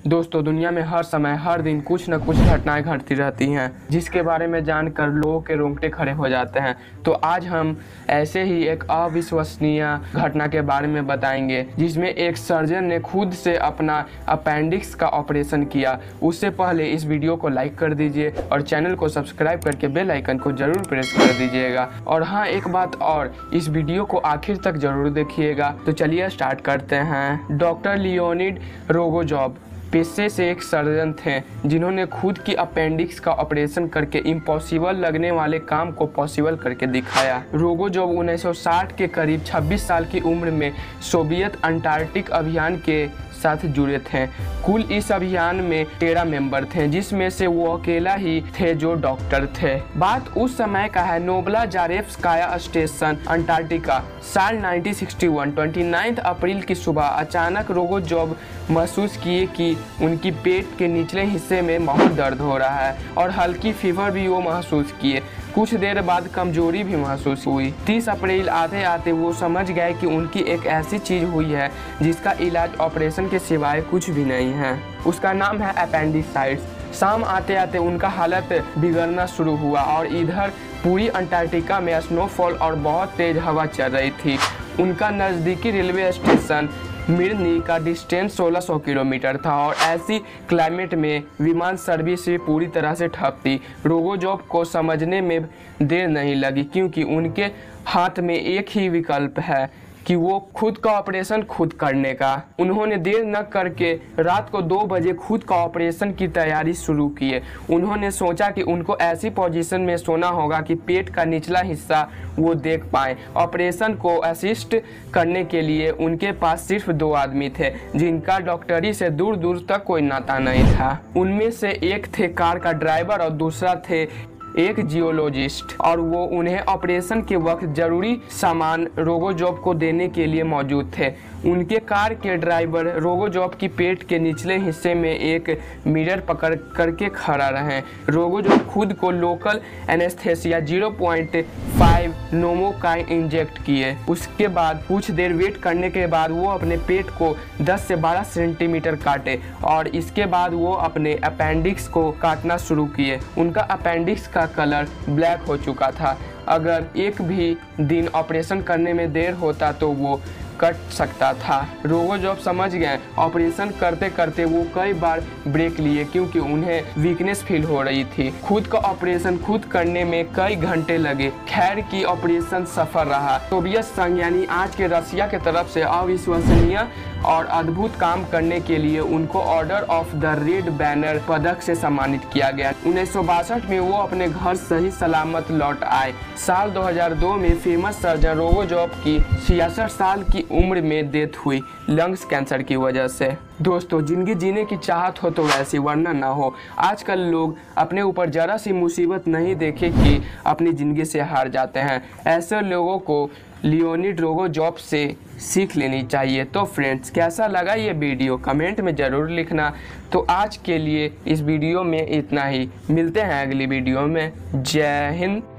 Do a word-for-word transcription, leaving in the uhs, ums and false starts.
दोस्तों, दुनिया में हर समय हर दिन कुछ न कुछ घटनाएं घटती रहती हैं जिसके बारे में जानकर लोगों के रोंगटे खड़े हो जाते हैं। तो आज हम ऐसे ही एक अविश्वसनीय घटना के बारे में बताएंगे जिसमें एक सर्जन ने खुद से अपना अपेंडिक्स का ऑपरेशन किया। उससे पहले इस वीडियो को लाइक कर दीजिए और चैनल को सब्सक्राइब करके बेल आइकन को जरूर प्रेस कर दीजिएगा। और हाँ, एक बात और, इस वीडियो को आखिर तक जरूर देखिएगा। तो चलिए स्टार्ट करते हैं। डॉक्टर लियोनिड रोगोजॉब पेशे से एक सर्जन थे जिन्होंने खुद की अपेंडिक्स का ऑपरेशन करके इम्पॉसिबल लगने वाले काम को पॉसिबल करके दिखाया। रोगोजॉब उन्नीस सौ साठ के करीब छब्बीस साल की उम्र में सोवियत अंटार्कटिक अभियान के साथ जुड़े थे। कुल इस अभियान में तेरह मेंबर थे, जिसमें से वो अकेला ही थे जो डॉक्टर थे। बात उस समय का है, नोबला जारेव्स्काया स्टेशन अंटार्कटिका। साल उन्नीस सौ इकसठ उनतीस अप्रैल की सुबह अचानक रोगोजॉब महसूस किए कि उनकी पेट के निचले हिस्से में बहुत दर्द हो रहा है और हल्की फीवर भी वो महसूस किए। कुछ देर बाद कमजोरी भी महसूस हुई। तीस अप्रैल आते आते वो समझ गए कि उनकी एक ऐसी चीज हुई है जिसका इलाज ऑपरेशन के सिवाय कुछ भी नहीं है। उसका नाम है अपेंडिसाइटिस। शाम आते आते उनका हालत बिगड़ना शुरू हुआ और इधर पूरी अंटार्कटिका में स्नोफॉल और बहुत तेज हवा चल रही थी। उनका नज़दीकी रेलवे स्टेशन मिर्नी का डिस्टेंस सोलह सौ किलोमीटर था और ऐसी क्लाइमेट में विमान सर्विस भी पूरी तरह से ठप थी। रोगोजॉब को समझने में देर नहीं लगी क्योंकि उनके हाथ में एक ही विकल्प है कि वो खुद का ऑपरेशन खुद करने का। उन्होंने देर न करके रात को दो बजे खुद का ऑपरेशन की तैयारी शुरू किए। उन्होंने सोचा कि उनको ऐसी पोजीशन में सोना होगा कि पेट का निचला हिस्सा वो देख पाएं। ऑपरेशन को असिस्ट करने के लिए उनके पास सिर्फ दो आदमी थे जिनका डॉक्टरी से दूर दूर तक कोई नाता नहीं था। उनमें से एक थे कार का ड्राइवर और दूसरा थे एक जियोलॉजिस्ट, और वो उन्हें ऑपरेशन के वक्त जरूरी सामान रोगोजॉब को देने के लिए मौजूद थे। उनके कार के ड्राइवर रोगोजॉब की पेट के निचले हिस्से में एक मिरर पकड़ करके खड़ा रहे। रोगोजॉब खुद को local anaesthesia zero point five नोमोकाइन इंजेक्ट किए। उसके बाद कुछ देर वेट करने के बाद वो अपने पेट को दस से बारह सेंटीमीटर काटे और इसके बाद वो अपने अपेंडिक्स को काटना शुरू किए। उनका अपेंडिक्स का कलर ब्लैक हो चुका था। अगर एक भी दिन ऑपरेशन करने में देर होता तो वो कट सकता था। रोगोजॉब समझ गए। ऑपरेशन करते करते वो कई बार ब्रेक लिए क्योंकि उन्हें वीकनेस फील हो रही थी। खुद का ऑपरेशन खुद करने में कई घंटे लगे। खैर की ऑपरेशन सफल रहा। सोवियत संघ यानी आज के रसिया के तरफ से अविश्वसनीय और अद्भुत काम करने के लिए उनको order of the red banner पदक से सम्मानित किया गया। उन्नीस सौ बासठ में वो अपने घर सही सलामत लौट आए। साल दो हज़ार दो में फेमस सर्जन रोगोजॉब की छियासठ साल की उम्र में डेथ हुई लंग्स कैंसर की वजह से। दोस्तों, जिंदगी जीने की चाहत हो तो वैसी, वरना ना हो। आजकल लोग अपने ऊपर जरा सी मुसीबत नहीं देखे कि अपनी ज़िंदगी से हार जाते हैं। ऐसे लोगों को लियोनिड रोगोजॉब से सीख लेनी चाहिए। तो फ्रेंड्स, कैसा लगा ये वीडियो कमेंट में ज़रूर लिखना। तो आज के लिए इस वीडियो में इतना ही। मिलते हैं अगली वीडियो में। जय हिंद।